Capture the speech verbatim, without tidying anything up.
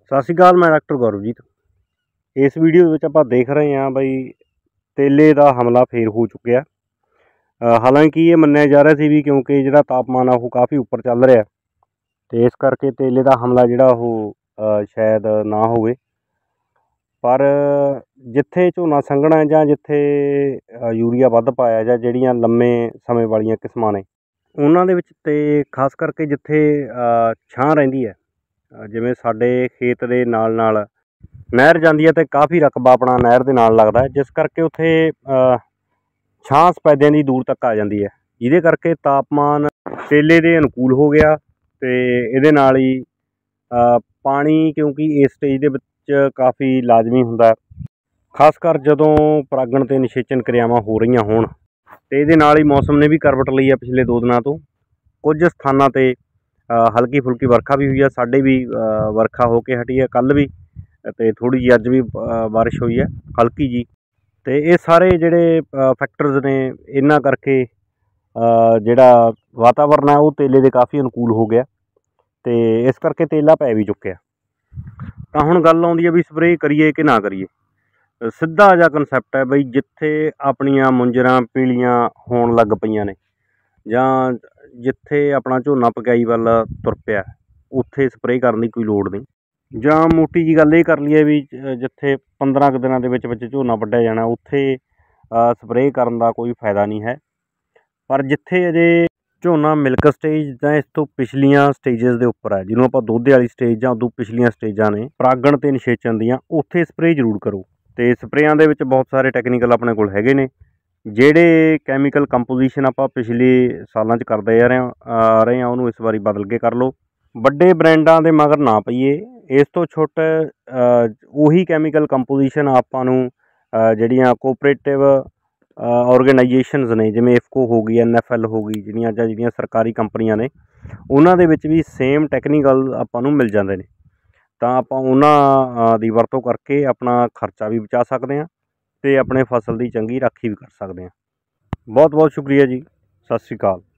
ਸਤਿ ਸ਼੍ਰੀ ਅਕਾਲ। ਮੈਂ ਡਾਕਟਰ ਗੌਰਵਜੀਤ। ਇਸ ਵੀਡੀਓ ਵਿੱਚ ਆਪਾਂ ਦੇਖ ਰਹੇ ਹਾਂ ਬਈ ਤੇਲੇ ਦਾ ਹਮਲਾ ਫੇਰ ਹੋ ਚੁੱਕਿਆ। ਅ, ਹਾਲਾਂਕਿ ਇਹ ਮੰਨਿਆ ਜਾ ਰਿਹਾ ਸੀ ਵੀ ਕਿਉਂਕਿ ਜਿਹੜਾ ਤਾਪਮਾਨ ਆ ਉਹ ਕਾਫੀ ਉੱਪਰ ਚੱਲ ਰਿਹਾ ਤੇ ਇਸ ਕਰਕੇ ਤੇਲੇ ਦਾ ਹਮਲਾ ਜਿਹੜਾ ਉਹ ਅ, ਸ਼ਾਇਦ ਨਾ ਹੋਵੇ। ਪਰ ਜਿੱਥੇ ਝੋਨਾ ਸੰਘਣਾ ਜਾਂ ਜਿੱਥੇ ਅ, ਯੂਰੀਆ ਵੱਧ ਪਾਇਆ ਜਾਂ ਜਿਹੜੀਆਂ ਲੰਮੇ ਸਮੇਂ ਵਾਲੀਆਂ ਕਿਸਮਾਂ ਨੇ ਉਹਨਾਂ ਦੇ ਵਿੱਚ ਤੇ ਖਾਸ ਕਰਕੇ ਜਿੱਥੇ ਅ, ਛਾਂ ਰਹਿੰਦੀ ਹੈ, ਜਿਵੇਂ ਸਾਡੇ ਖੇਤ ਦੇ ਨਾਲ ਨਾਲ ਨਹਿਰ ਜਾਂਦੀ ਹੈ ਅਤੇ ਕਾਫੀ ਰਕਬਾ ਆਪਣਾ ਨਹਿਰ ਦੇ ਨਾਲ ਲੱਗਦਾ, ਜਿਸ ਕਰਕੇ ਉੱਥੇ ਛਾਂ ਸਫੈਦਿਆਂ ਦੀ ਦੂਰ ਤੱਕ ਆ ਜਾਂਦੀ ਹੈ, ਜਿਹਦੇ ਕਰਕੇ ਤਾਪਮਾਨ ਤੇਲੇ ਦੇ ਅਨੁਕੂਲ ਹੋ ਗਿਆ। ਅਤੇ ਇਹਦੇ ਨਾਲ ਹੀ ਪਾਣੀ, ਕਿਉਂਕਿ ਇਸ ਸਟੇਜ ਦੇ ਵਿੱਚ ਕਾਫੀ ਲਾਜ਼ਮੀ ਹੁੰਦਾ, ਖਾਸ ਕਰ ਜਦੋਂ ਪਰਾਗਣ ਅਤੇ ਨਿਸ਼ੇਚਨ ਕਿਰਿਆਵਾਂ ਹੋ ਰਹੀਆਂ ਹੋਣ। ਅਤੇ ਇਹਦੇ ਨਾਲ ਹੀ ਮੌਸਮ ਨੇ ਵੀ ਕਰਵਟ ਲਈ ਹੈ ਪਿਛਲੇ ਦੋ ਦਿਨਾਂ ਤੋਂ। ਕੁਝ ਸਥਾਨਾਂ 'ਤੇ ਹਲਕੀ ਫੁਲਕੀ ਵਰਖਾ ਵੀ ਹੋਈ ਆ, ਸਾਡੇ ਵੀ ਵਰਖਾ ਹੋ ਕੇ ਹਟੀ ਹੈ ਕੱਲ੍ਹ ਵੀ, ਅਤੇ ਥੋੜ੍ਹੀ ਜਿਹੀ ਅੱਜ ਵੀ ਬਾਰਿਸ਼ ਹੋਈ ਹੈ ਹਲਕੀ ਜੀ। ਅਤੇ ਇਹ ਸਾਰੇ ਜਿਹੜੇ ਫੈਕਟਰਜ਼ ਨੇ, ਇਹਨਾਂ ਕਰਕੇ ਜਿਹੜਾ ਵਾਤਾਵਰਨ ਹੈ ਉਹ ਤੇਲੇ ਦੇ ਕਾਫੀ ਅਨੁਕੂਲ ਹੋ ਗਿਆ ਅਤੇ ਇਸ ਕਰਕੇ ਤੇਲਾ ਪੈ ਵੀ ਚੁੱਕਿਆ। ਤਾਂ ਹੁਣ ਗੱਲ ਆਉਂਦੀ ਹੈ ਵੀ ਸਪਰੇਅ ਕਰੀਏ ਕਿ ਨਾ ਕਰੀਏ। ਸਿੱਧਾ ਜਿਹਾ ਕਨਸੈਪਟ ਹੈ ਬਈ ਜਿੱਥੇ ਆਪਣੀਆਂ ਮੁੰਜਰਾਂ ਪੀਲੀਆਂ ਹੋਣ ਲੱਗ ਪਈਆਂ ਨੇ ਜਾਂ ਜਿੱਥੇ ਆਪਣਾ ਝੋਨਾ ਪਕਾਈ ਵੱਲ ਤੁਰ ਪਿਆ, ਉੱਥੇ ਸਪਰੇਅ ਕਰਨ ਦੀ ਕੋਈ ਲੋੜ ਨਹੀਂ। ਜਾਂ ਮੋਟੀ ਜਿਹੀ ਗੱਲ ਇਹ ਕਰ ਲਈਏ ਵੀ ਜਿੱਥੇ ਪੰਦਰਾਂ ਕੁ ਦਿਨਾਂ ਦੇ ਵਿੱਚ ਵਿੱਚ ਝੋਨਾ ਵੱਢਿਆ ਜਾਣਾ, ਉੱਥੇ ਸਪਰੇਅ ਕਰਨ ਦਾ ਕੋਈ ਫਾਇਦਾ ਨਹੀਂ ਹੈ। ਪਰ ਜਿੱਥੇ ਅਜੇ ਝੋਨਾ ਮਿਲਕ ਸਟੇਜ ਜਾਂ ਇਸ ਤੋਂ ਪਿਛਲੀਆਂ ਸਟੇਜਿਸ ਦੇ ਉੱਪਰ ਹੈ, ਜਿਹਨੂੰ ਆਪਾਂ ਦੁੱਧ ਵਾਲੀ ਸਟੇਜ ਜਾਂ ਉਦੋਂ ਪਿਛਲੀਆਂ ਸਟੇਜਾਂ ਨੇ ਪਰਾਗਣ ਅਤੇ ਨਿਸ਼ੇਚਨ ਦੀਆਂ, ਉੱਥੇ ਸਪਰੇਅ ਜ਼ਰੂਰ ਕਰੋ। ਅਤੇ ਸਪਰੇਆਂ ਦੇ ਵਿੱਚ ਬਹੁਤ ਸਾਰੇ ਟੈਕਨੀਕਲ ਆਪਣੇ ਕੋਲ ਹੈਗੇ ਨੇ, ਜਿਹੜੇ ਕੈਮੀਕਲ ਕੰਪੋਜੀਸ਼ਨ ਆਪਾਂ ਪਿਛਲੇ ਸਾਲਾਂ 'ਚ ਕਰਦੇ ਆ ਰਹੇ ਆ ਰਹੇ ਹਾਂ ਉਹਨੂੰ ਇਸ ਵਾਰੀ ਬਦਲ ਕੇ ਕਰ ਲਓ। ਵੱਡੇ ਬ੍ਰਾਂਡਾਂ ਦੇ ਮਗਰ ਨਾ ਪਈਏ। ਇਸ ਤੋਂ ਛੋਟੇ ਉਹੀ ਕੈਮੀਕਲ ਕੰਪੋਜੀਸ਼ਨ ਆਪਾਂ ਨੂੰ ਜਿਹੜੀਆਂ ਕੋਆਪਰੇਟਿਵ ਔਰਗੇਨਾਈਜੇਸ਼ਨਸ ਨੇ, ਜਿਵੇਂ ਇਫਕੋ ਹੋ ਗਈ, ਐਨ ਐਫ ਐਲ ਹੋ ਗਈ, ਜਿਹੜੀਆਂ ਜਾਂ ਜਿਹੜੀਆਂ ਸਰਕਾਰੀ ਕੰਪਨੀਆਂ ਨੇ, ਉਹਨਾਂ ਦੇ ਵਿੱਚ ਵੀ ਸੇਮ ਟੈਕਨੀਕਲ ਆਪਾਂ ਨੂੰ ਮਿਲ ਜਾਂਦੇ ਨੇ। ਤਾਂ ਆਪਾਂ ਉਹਨਾਂ ਦੀ ਵਰਤੋਂ ਕਰਕੇ ਆਪਣਾ ਖਰਚਾ ਵੀ ਬਚਾ ਸਕਦੇ ਹਾਂ ਅਤੇ ਆਪਣੇ ਫਸਲ ਦੀ ਚੰਗੀ ਰਾਖੀ ਵੀ ਕਰ ਸਕਦੇ ਹਾਂ। ਬਹੁਤ ਬਹੁਤ ਸ਼ੁਕਰੀਆ ਜੀ। ਸਤਿ ਸ਼੍ਰੀ ਅਕਾਲ।